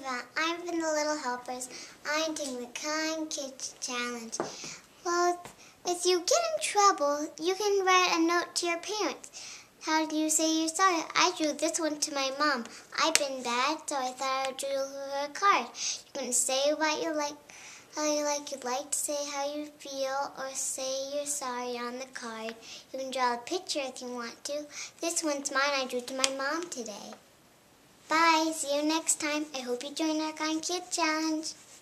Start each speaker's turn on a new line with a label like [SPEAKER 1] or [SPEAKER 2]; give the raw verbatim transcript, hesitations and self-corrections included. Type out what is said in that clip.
[SPEAKER 1] Eva. I'm from the Little Helpers. I'm doing the Kind Kids Challenge. Well, if you get in trouble, you can write a note to your parents. How do you say you're sorry? I drew this one to my mom. I've been bad, so I thought I drew her a card. You can say what you like, how you like. You'd like to say how you feel, or say you're sorry on the card. You can draw a picture if you want to. This one's mine. I drew to my mom today. Bye. See you next time. I hope you join our Kind Kids Challenge.